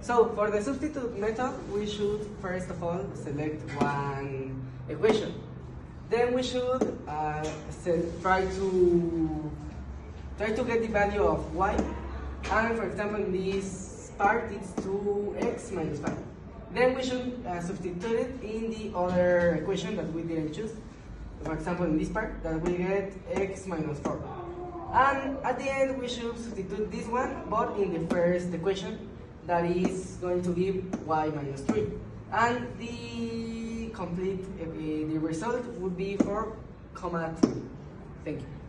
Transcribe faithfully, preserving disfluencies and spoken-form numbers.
So for the substitute method, we should first of all select one equation. Then we should uh, try to try to get the value of y. And for example, in this part, it's two x minus five. Then we should uh, substitute it in the other equation that we didn't choose. For example, in this part, that we get x minus four. And at the end, we should substitute this one, but in the first equation, that is going to give y minus three. And the complete, uh, the result would be four comma two. Thank you.